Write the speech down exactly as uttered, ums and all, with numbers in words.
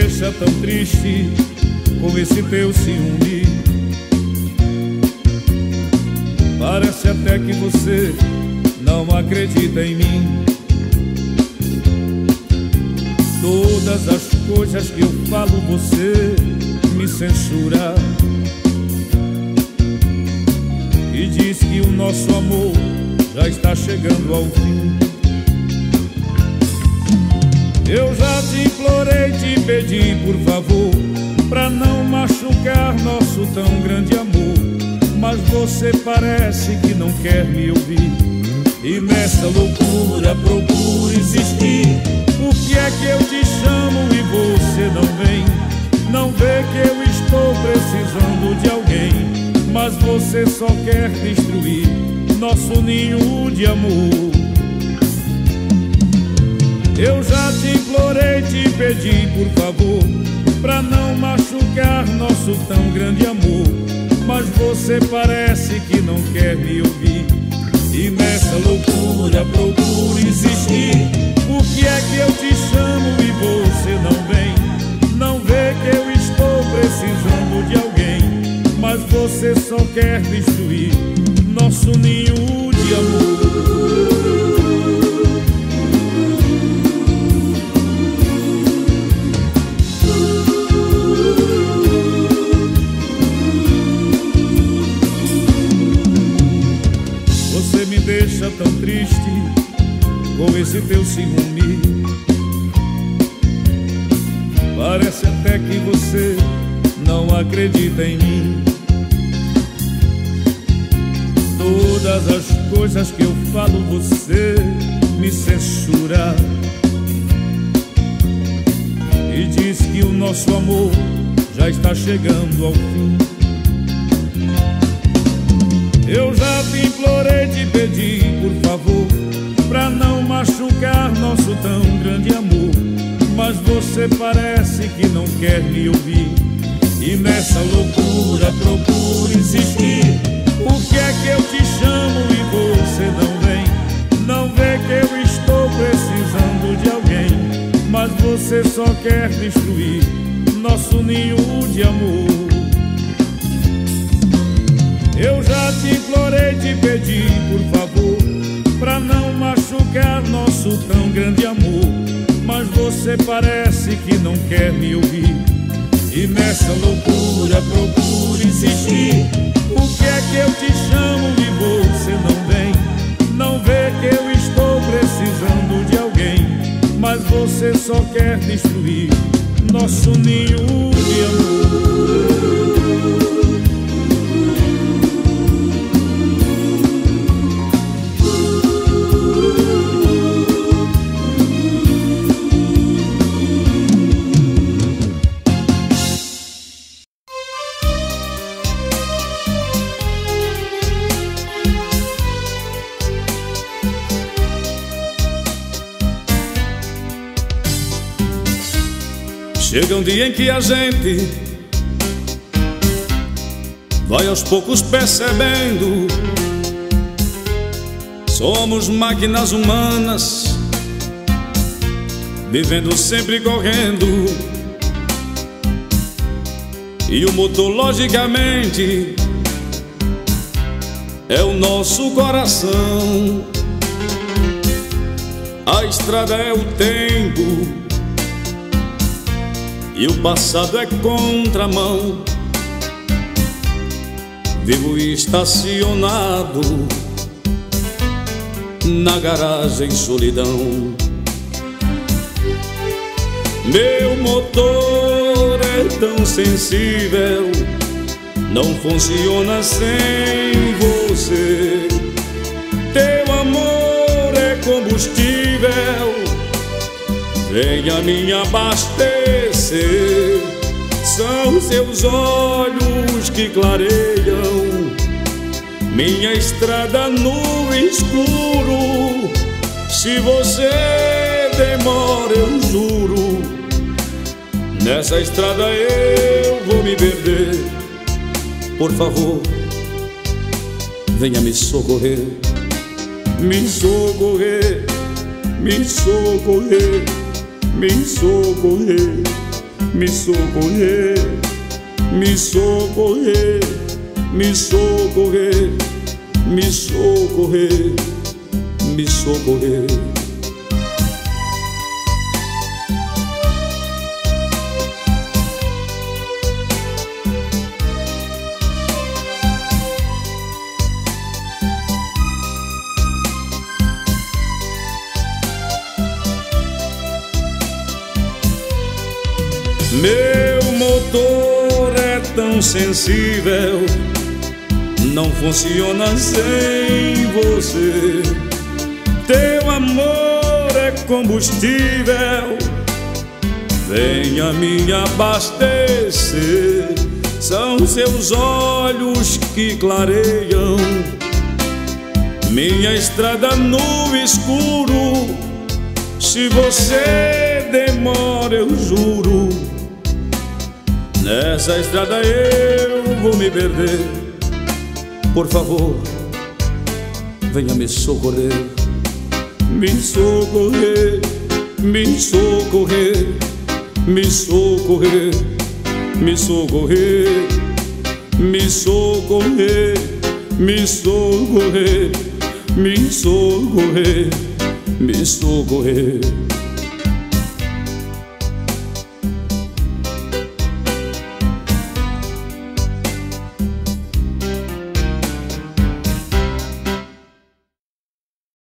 deixa tão triste com esse teu ciúme. Parece até que você não acredita em mim. Todas as coisas que eu falo você me censura e diz que o nosso amor já está chegando ao fim. Eu já te implorei, te pedi por favor, pra não machucar nosso tão grande amor, mas você parece que não quer me ouvir. E nessa loucura procuro insistir. Por que é que eu te chamo e você não vem? Não vê que eu estou precisando de alguém, mas você só quer destruir nosso ninho de amor. Eu já te implorei, te pedi por favor, pra não machucar nosso tão grande amor, mas você parece que não quer me ouvir. E nessa loucura procuro insistir. Por que é que eu te chamo e você não vem? Não vê que eu estou precisando de alguém, mas você só quer destruir nosso ninho de amor. Deixa tão triste com esse teu ciúme. Parece até que você não acredita em mim. Todas as coisas que eu falo você me censura e diz que o nosso amor já está chegando ao fim. Eu já te implorei, te pedi por favor, pra não machucar nosso tão grande amor, mas você parece que não quer me ouvir. E nessa loucura procuro insistir. Por que é que eu te chamo e você não vem? Não vê que eu estou precisando de alguém, mas você só quer destruir nosso ninho de amor. Eu já te implorei, te pedi por favor, pra não machucar nosso tão grande amor, mas você parece que não quer me ouvir. E nessa loucura procuro insistir. Por que é que eu te chamo e você não vem? Não vê que eu estou precisando de alguém, mas você só quer destruir nosso ninho de amor. Chega um dia em que a gente vai aos poucos percebendo, somos máquinas humanas, vivendo sempre correndo, e o motor logicamente é o nosso coração. A estrada é o tempo e o passado é contramão. Vivo estacionado na garagem solidão. Meu motor é tão sensível, não funciona sem você. Teu amor é combustível, venha me abastecer. São seus olhos que clareiam minha estrada no escuro. Se você demora, eu juro, nessa estrada eu vou me perder. Por favor, venha me socorrer, me socorrer, me socorrer, me socorrer, me socorrer, me socorrer, me socorrer, me socorrer, me socorrer. Meu motor é tão sensível, não funciona sem você. Teu amor é combustível, venha me abastecer. São seus olhos que clareiam minha estrada no escuro. Se você demora, eu juro, nessa estrada eu vou me perder. Por favor, venha me socorrer, me socorrer, me socorrer, me socorrer, me socorrer, me socorrer, me socorrer, me socorrer, me socorrer.